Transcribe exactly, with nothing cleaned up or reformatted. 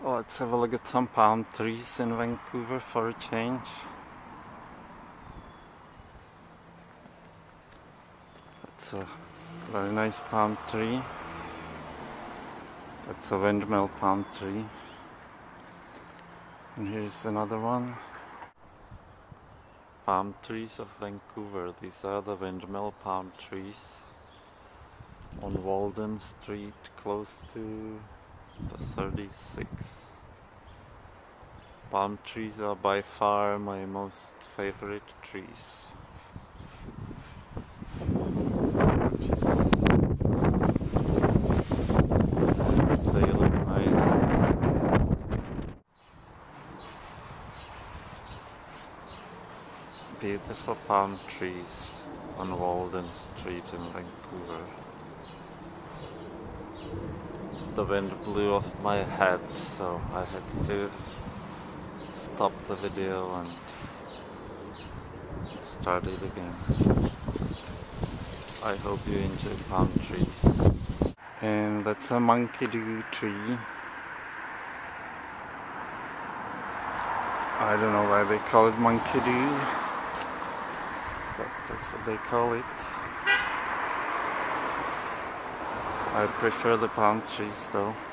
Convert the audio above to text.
Well, let's have a look at some palm trees in Vancouver for a change. That's a very nice palm tree. That's a windmill palm tree. And here's another one. Palm trees of Vancouver. These are the windmill palm trees on Walden Street, close to the thirty-six. Palm trees are by far my most favorite trees. They look nice. Beautiful palm trees on Walden Street in Vancouver. The wind blew off my head, so I had to stop the video and start it again. I hope you enjoy palm trees. And that's a monkey-do tree. I don't know why they call it monkey-do, but that's what they call it. I prefer the palm trees though.